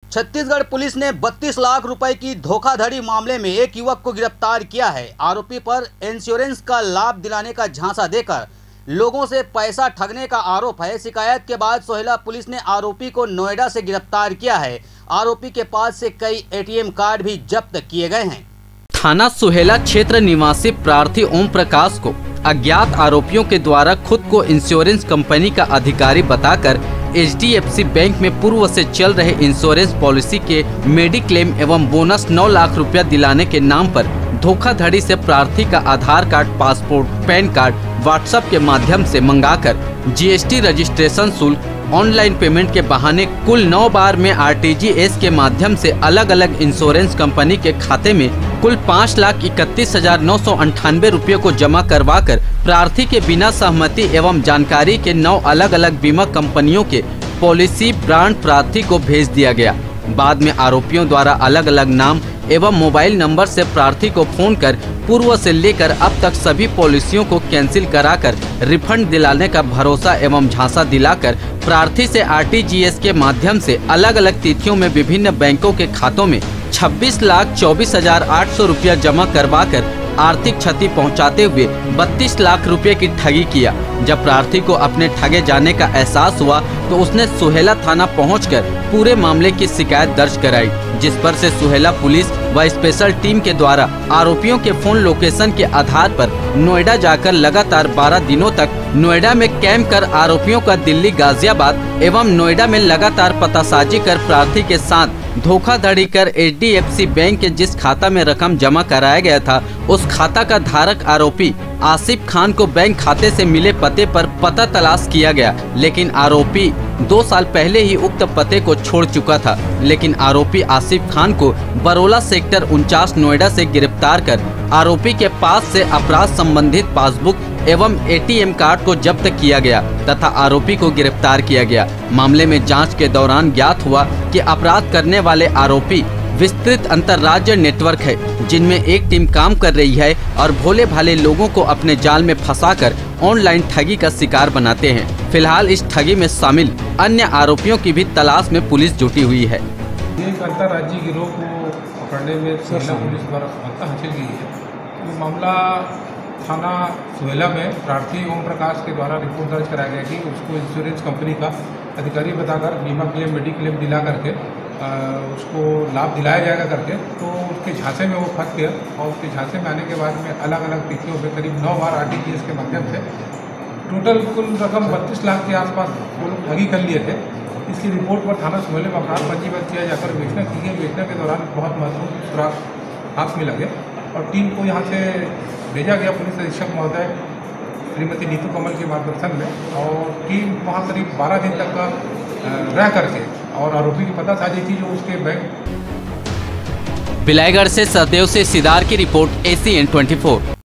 Chhattisgarh police ने 32 लाख रुपए की धोखाधड़ी मामले में एक युवक को गिरफ्तार किया है। आरोपी पर इंश्योरेंस का लाभ दिलाने का झांसा देकर लोगों से पैसा ठगने का आरोप है। शिकायत के बाद सोहेला पुलिस ने आरोपी को नोएडा से गिरफ्तार किया है। आरोपी के पास से कई एटीएम कार्ड भी जब्त किए गए हैं। थाना सोहेला क्षेत्र निवासी प्रार्थी ओम प्रकाश को अज्ञात आरोपियों के द्वारा खुद को इंश्योरेंस कंपनी का अधिकारी बताकर HDFC बैंक में पूर्व से चल रहे इंश्योरेंस पॉलिसी के मेडिक्लेम एवं बोनस 9 लाख रुपया दिलाने के नाम पर धोखाधड़ी से प्रार्थी का Aadhaar card, passport, PAN card WhatsApp के माध्यम से मंगाकर GST रजिस्ट्रेशन शुल्क, ऑनलाइन पेमेंट के बहाने कुल 9 बार में RTGS के माध्यम से अलग अलग इंश्योरेंस कंपनी के खाते में कुल 5,31,998 रुपये को जमा करवाकर प्रार्थी के बिना सहमति एवं जानकारी के 9 अलग अलग बीमा कंपनियों के पॉलिसी ब्रांड प्रार्थी को भेज दिया गया। बाद में आरोपियों द्वारा अलग अलग नाम एवं मोबाइल नंबर से प्रार्थी को फोन कर पूर्व से लेकर अब तक सभी पॉलिसियों को कैंसिल कराकर रिफंड दिलाने का भरोसा एवं झांसा दिलाकर प्रार्थी से RTGS के माध्यम से अलग अलग तिथियों में विभिन्न बैंकों के खातों में 26,24,800 रुपया जमा करवाकर आर्थिक क्षति पहुंचाते हुए 32 लाख रुपए की ठगी किया। जब प्रार्थी को अपने ठगे जाने का एहसास हुआ तो उसने सोहेला थाना पहुंचकर पूरे मामले की शिकायत दर्ज कराई, जिस पर से सोहेला पुलिस व स्पेशल टीम के द्वारा आरोपियों के फोन लोकेशन के आधार पर नोएडा जाकर लगातार 12 दिनों तक नोएडा में कैंप कर आरोपियों का दिल्ली, गाजियाबाद एवं नोएडा में लगातार पतासाजी कर प्रार्थी के साथ धोखाधड़ी कर HDFC बैंक के जिस खाता में रकम जमा कराया गया था उस खाता का धारक आरोपी आसिफ खान को बैंक खाते से मिले पते पर पता तलाश किया गया, लेकिन आरोपी 2 साल पहले ही उक्त पते को छोड़ चुका था। लेकिन आरोपी आसिफ खान को बरोला सेक्टर 49 नोएडा से गिरफ्तार कर आरोपी के पास से अपराध संबंधित पासबुक एवं ATM कार्ड को जब्त किया गया तथा आरोपी को गिरफ्तार किया गया। मामले में जांच के दौरान ज्ञात हुआ कि अपराध करने वाले आरोपी विस्तृत अंतर्राज्य नेटवर्क है, जिनमें एक टीम काम कर रही है और भोले भाले लोगों को अपने जाल में फंसाकर ऑनलाइन ठगी का शिकार बनाते हैं। फिलहाल इस ठगी में शामिल अन्य आरोपियों की भी तलाश में पुलिस जुटी हुई है। एक अंतर्राज्यीय गिरोह को पकड़ने में सोहेला पुलिस द्वारा सफलता हासिल की है। ये मामला थाना सोहेला में प्रार्थी ओम प्रकाश के द्वारा रिपोर्ट दर्ज कराया गया कि उसको इंश्योरेंस कंपनी का अधिकारी बताकर बीमा क्लेम, मेडिक्लेम दिला करके उसको लाभ दिलाया जाएगा करके, तो उसके झांसे में वो फंस गया और उसके झांसे में आने के बाद में अलग अलग तिथियों में करीब 9 बार RTGS के माध्यम से टोटल कुल रकम 32 लाख के आसपास वो लोग ठगी कर लिए थे। इसकी रिपोर्ट पर थाना सोहेला में अपराध पंजीबद्ध किया जाकर विवेचना की गई। विवेचना के दौरान बहुत महत्वपूर्ण सुराग हाथ में लगे और टीम को यहाँ से भेजा गया पुलिस अधीक्षक महोदय श्रीमती नीतू कमल के मार्गदर्शन में, और टीम वहाँ करीब 12 दिन तक का रह करके और आरोपी की पता साझी थी जो उसके बैंक। बिलाईगढ़ से सदैव से सिदार की रिपोर्ट ACN 24।